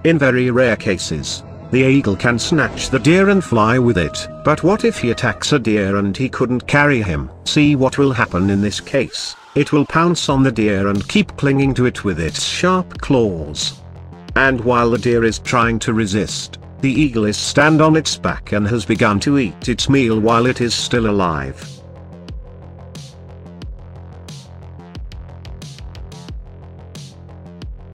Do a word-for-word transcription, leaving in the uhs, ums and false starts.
In very rare cases, the eagle can snatch the deer and fly with it. But what if he attacks a deer and he couldn't carry him? See what will happen in this case. It will pounce on the deer and keep clinging to it with its sharp claws. And while the deer is trying to resist, the eagle is stand on its back and has begun to eat its meal while it is still alive.